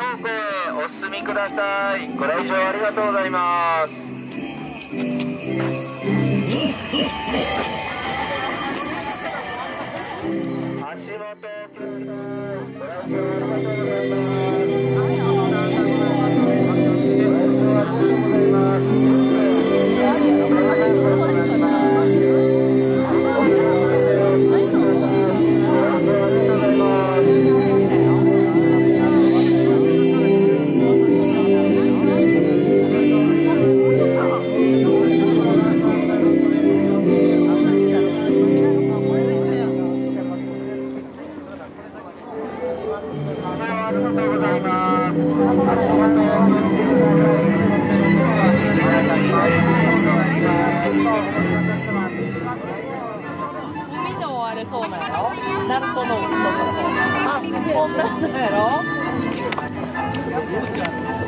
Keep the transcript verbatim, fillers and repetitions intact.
庫へお進みください。ご来場ありがとうございます。足元ご来場ありがとうございます。 海のあれそうなの？ナルトの海とか。あ、そうなんだやろ？